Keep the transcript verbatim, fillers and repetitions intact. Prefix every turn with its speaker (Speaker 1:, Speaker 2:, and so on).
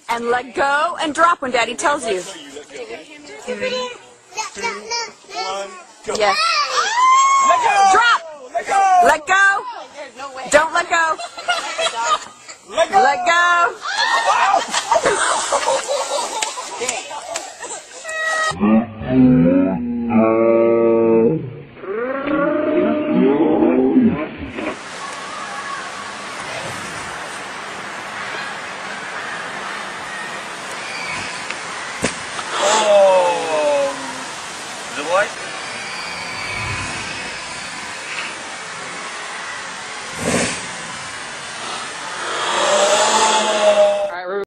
Speaker 1: And let go and drop when Daddy tells you.
Speaker 2: Three, two, one, go.
Speaker 1: Yes.
Speaker 2: Let go!
Speaker 1: Drop!
Speaker 2: Let go!
Speaker 1: Let go! Don't let go!
Speaker 2: Let go!
Speaker 1: Let go!